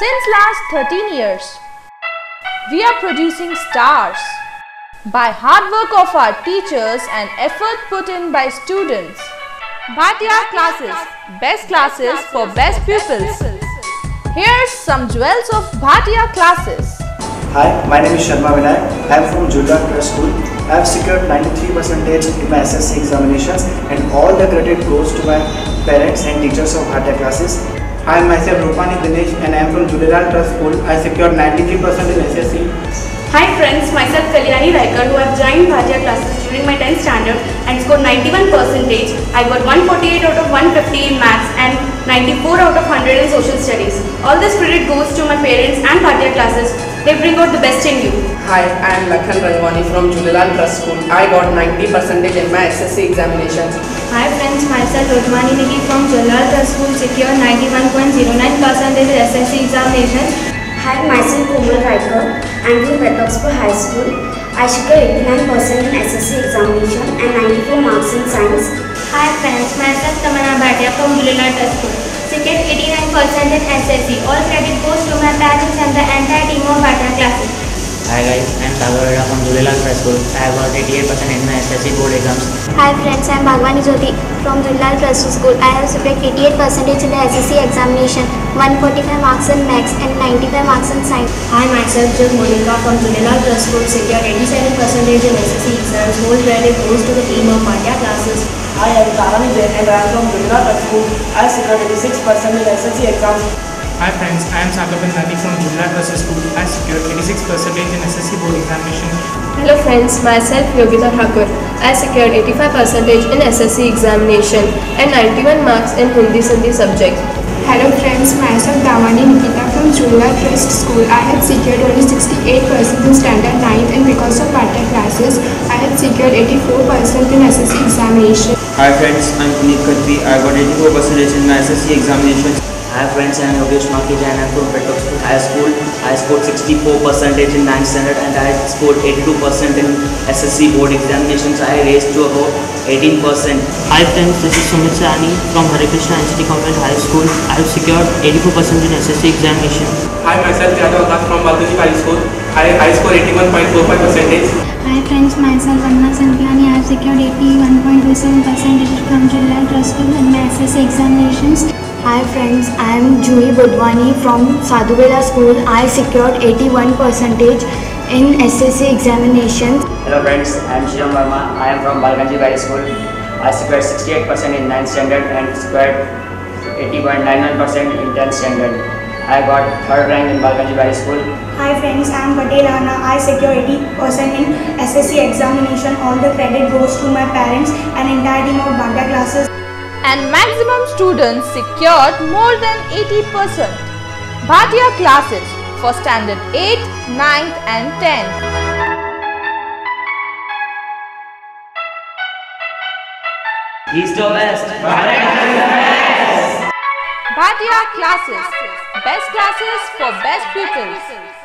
Since last 13 years, we are producing stars by hard work of our teachers and effort put in by students. Bhatia classes, best classes for best pupils. Here's some jewels of Bhatia classes. Hi, my name is Sharma Vinay. I am from Jhuleeland Trust School. I have secured 93% in my SSC examinations and all the credit goes to my parents and teachers of Bhatia classes. Hi, myself Rupani Dinesh and I am from Jhuleeland Trust School. I secured 93% in SSC. Hi friends, myself Kalyani Raikar who have joined Bhatia classes during my 10th standard and scored 91%. I got 148 out of 150 in maths and 94 out of 100 in social studies. All this credit goes to my parents and Bhatia classes. They bring out the best in you. Hi, I am Lakhan Rangwani from Jhuleeland Trust School. I got 90% in my SSC examinations. Hi friends, myself Rudmani Niki from Jhuleeland Trust School secured 91.09% in the SSC examinations. Hi, myself Komal Raikar. I am from Pettoxpur High School. I secured 89% in SSC examination and 94 marks in science. Hi friends, myself Tamana Bhatia from Jhuleeland Trust School. Secured 89% in SSC. All credit goes to my parents and the entire team of Bhatia classes. Hi guys, I am Sagar Veda from Jhuleeland Trust School. I have got 88% in my SSC board exams. Hi friends, I am Bhagwani Jyoti from Jhuleeland Trust School. I have secured 88% in the SSC examination, 145 marks in maths and 95 marks in science. Hi, myself Jug Monika from Jhuleeland Trust School. Secured 87% in SSC exams. Whole credit goes to the team of Bhatia classes. Hi, I am Tarani Jain and I am from Jhuleeland Trust School. I secured 86% in SSC exams. Hi friends, I am Sakabin Nadi from Jhuleeland Trust School. I secured 86% in SSC board examination. Hello friends, myself Yogita Thakur. I secured 85% in SSC examination and 91 marks in Hindi Sindhi subject. Hello friends, myself Damani Nikita from Jhuleeland Trust School. I had secured only 68% in standard 9th and because of Bhatia classes, I had secured 84% in SSC examination. Hi friends, I am Puneet Khatri. I got 84% in my SSC examinations. Hi friends, I am Yogesh Makija and I am from Pettoxpur High School. I scored 64% in 9th standard and I scored 82% in SSC board examinations. I raised to about 18%. Hi friends, this is Sumit Sani from Hare Krishna NCT Convent High School. I have secured 84% in SSC examination. Hi, myself Yadav Akas from Balkaji High School. I scored 81.45%. Hi friends, myself Vanna Sankyani. I have secured 81.27% from Jhuleeland Trust School in my SSC examinations. Hi friends, I am Juhi Budwani from Sadhu Bela School. I secured 81% in SSC examinations. Hello friends, I am Shiram Verma. I am from Balganji High School. I secured 68% in 9th standard and secured 80.91% in 10th standard. I got 3rd rank in Balganji High School. Hi friends, I am Patel Anna. I secured 80% in SSC examination. All the credit goes to my parents and entire team of Bhatia classes. And maximum students secured more than 80%. Bhatia classes for standard 8th, 9th and 10th. East or West? Bhatia classes, best classes for best pupils.